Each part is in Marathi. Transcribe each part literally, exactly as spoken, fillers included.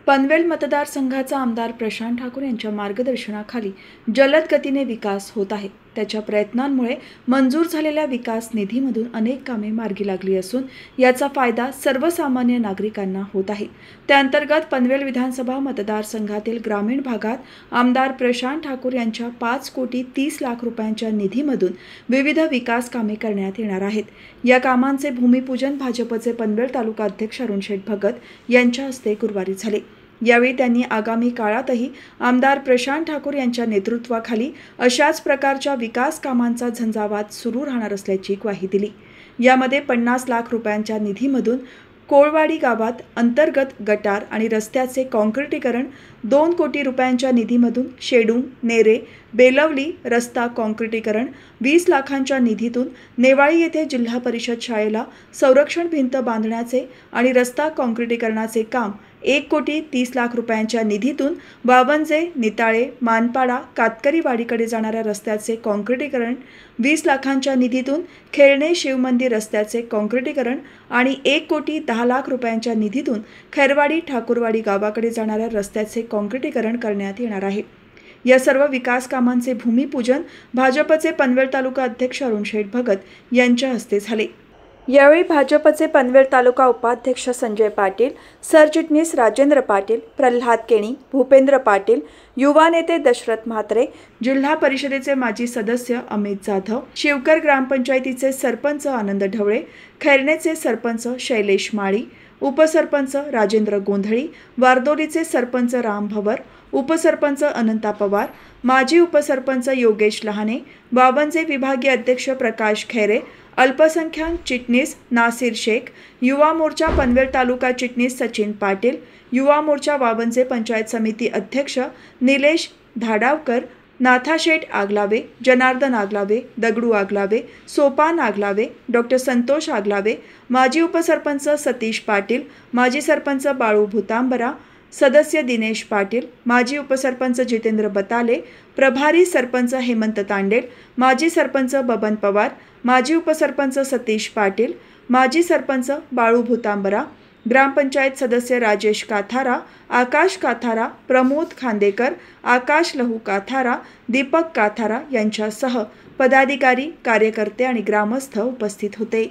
पनवेल मतदारसंघाचा आमदार प्रशांत ठाकूर यांच्या मार्गदर्शनाखाली जलद गतीने विकास होत आहे। त्याच्या प्रयत्नांमुळे मंजूर झालेल्या विकास निधीमधून अनेक कामे मार्गी लागली असून याचा फायदा सर्वसामान्य नागरिकांना होत आहे। त्याअंतर्गत पनवेल विधानसभा मतदारसंघातील ग्रामीण भागात आमदार प्रशांत ठाकूर यांच्या पाच कोटी तीस लाख रुपयांच्या निधीमधून विविध विकास कामे करण्यात येणार आहेत। या कामांचे भूमिपूजन भाजपचे पनवेल तालुका अध्यक्ष अरुण शेठ भगत यांच्या हस्ते गुरुवारी झाले। यावेळी त्यांनी आगामी काळातही आमदार प्रशांत ठाकूर यांच्या नेतृत्वाखाली अशाच प्रकारच्या विकास कामांचा झंझावात सुरू राहणार असल्याची ग्वाही दिली। यामध्ये पन्नास लाख रुपयांच्या निधीमधून कोळवाडी गावात अंतर्गत गटार आणि रस्त्याचे कॉन्क्रिटीकरण, दोन कोटी रुपयांच्या निधीमधून शेडूंग नेरे बेलवली रस्ता कॉन्क्रिटीकरण, वीस लाखांच्या निधीतून नेवाळी येथे जिल्हा परिषद शाळेला संरक्षण भिंत बांधण्याचे आणि रस्ता कॉन्क्रिटीकरणाचे काम, एक कोटी तीस लाख रुपयांच्या निधीतून वावंजे निताळे मानपाडा कातकरीवाडीकडे जाणाऱ्या रस्त्याचे कॉन्क्रिटीकरण, वीस लाखांच्या निधीतून खेळणे शिवमंदिर रस्त्याचे कॉन्क्रिटीकरण आणि एक कोटी दहा लाख रुपयांच्या निधीतून खैरवाडी ठाकूरवाडी गावाकडे जाणाऱ्या रस्त्याचे कॉन्क्रिटीकरण करण्यात येणार आहे। या सर्व विकास कामांचे भूमिपूजन भाजपचे पनवेल तालुका अध्यक्ष अरुण शेठ भगत यांच्या हस्ते झाले। यावेळी भाजपचे पनवेल तालुका उपाध्यक्ष संजय पाटील, सरचिटणीस राजेंद्र पाटील, प्रल्हाद केणी, भूपेंद्र पाटील, युवा नेते दशरथ म्हात्रे, जिल्हा परिषदेचे माजी सदस्य अमित जाधव, शिवकर ग्रामपंचायतीचे सरपंच आनंद ढवळे, खैरनेचे सरपंच शैलेश माळी, उपसरपंच राजेंद्र गोंधळी, वारदोलीचे सरपंच राम भवर, उपसरपंच अनंता पवार, माजी उपसरपंच योगेश लहाने, वावंजे विभागीय अध्यक्ष प्रकाश खैरे, अल्पसंख्याक चिटणीस नासिर शेख, युवा मोर्चा पनवेल तालुका चिटणीस सचिन पाटील, युवा मोर्चा वावंजे पंचायत समिती अध्यक्ष निलेश धाडावकर, नाथाशेठ आगलावे, जनार्दन आगलावे, दगडू आगलावे, सोपान आगलावे, डॉक्टर संतोष आगलावे, माजी उपसरपंच सतीश पाटील, माजी सरपंच बाळू भूतांबरा, सदस्य दिनेश पाटील, माजी उपसरपंच जितेंद्र बताले, प्रभारी सरपंच हेमंत तांडेल, माजी सरपंच बबन पवार, माजी उपसरपंच सतीश पाटील, माजी सरपंच बाळू भूतांबरा, ग्रामपंचायत सदस्य राजेश काथारा, आकाश काथारा, प्रमोद खांदेकर, आकाश लहू काथारा, दीपक काथारा यांच्यासह पदाधिकारी, कार्यकर्ते आणि ग्रामस्थ उपस्थित होते।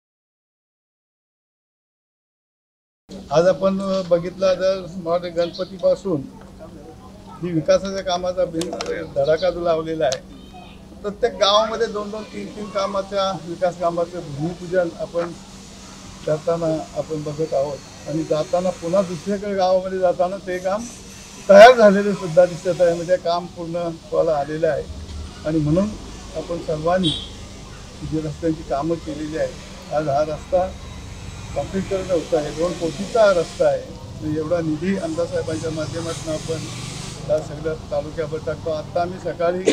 आज आपण बघितलं तर गणपतीपासून ही विकासाच्या कामाचा धडाका जो लावलेला आहे। प्रत्येक गावामध्ये दोन दोन तीन तीन कामाच्या विकास कामाचं भूमिपूजन आपण करताना आपण बघत आहोत आणि जाताना पुन्हा दुसऱ्याकडे गावामध्ये जाताना ते काम तयार झालेले सुद्धा दिसत आहे। म्हणजे काम पूर्ण व्हायला आलेलं आहे आणि म्हणून आपण सर्वांनी जी रस्त्यांची कामं केलेली आहेत, आज हा रस्ता कम्प्लीट करणं होतं आहे। दोन कोटीचा रस्ता आहे म्हणजे एवढा निधी आमदार साहेबांच्या माध्यमातून आपण त्या सगळ्या तालुक्यावर टाकतो। आत्ता आम्ही सकाळी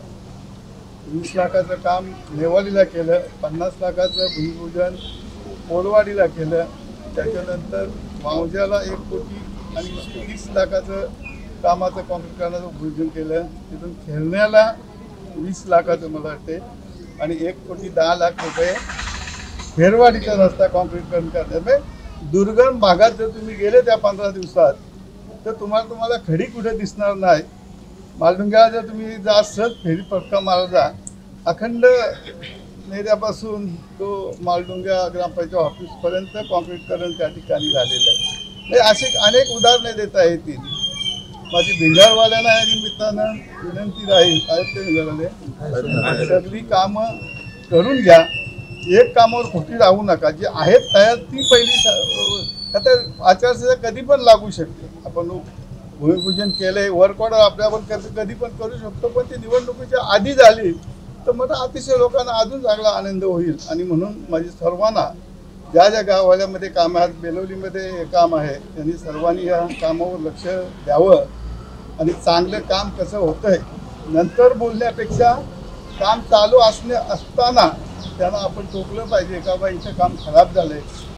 वीस लाखाचं काम नेवालीला केलं, पन्नास लाखाचं भूमिपूजन कोळवाडीला केलं, त्याच्यानंतर मावज्याला एक कोटी आणि तीस लाखाचं कामाचं कॉन्क्रीटीकरणाचं भूमिपूजन केलं, तिथून खेळण्याला वीस लाखाचं मला वाटते आणि एक कोटी दहा लाख रुपये खेरवाडीचा रस्ता कॉन्क्रीटीकरण करण्यात। म्हणजे दुर्गम भागात जर तुम्ही गेले त्या पंधरा दिवसात तर तुम्हाला तुम्हाला खडी कुठे दिसणार नाही। मालडुंग्याला जर तुम्ही जा सहज फेरी पक्का मारला, अखंड नेऱ्यापासून तो मालडुंग्या ग्रामपंचायत ऑफिसपर्यंत कॉन्क्रीटीकरण त्या ठिकाणी झालेलं आहे। म्हणजे असे अनेक उदाहरणे देता येतील। माझी भिंगारवाल्यांना या निमित्तानं विनंती राहील, आहेत ते भिंगारवाले सगळी कामं करून घ्या, एक कामावर खोटी राहू नका। जी आहेत तयार ती पहिली, आता आचारसंहिता कधी पण लागू शकते। आपण भूमिपूजन केलंय, वर्क ऑर्डर आपल्यावर कधी पण करू शकतो, पण ती निवडणुकीच्या आधी झाली तर मग अतिशय लोकांना अजून चांगला आनंद होईल। आणि म्हणून माझी सर्वांना ज्या ज्या गावाल्यामध्ये काम आहेत, बेलवलीमध्ये काम आहे, त्यांनी सर्वांनी या कामावर लक्ष द्यावं आणि चांगलं काम कसं होतंय नंतर बोलण्यापेक्षा काम चालू असणे असताना त्यांना आपण टोकलं पाहिजे का बा इथं काम खराब झालंय,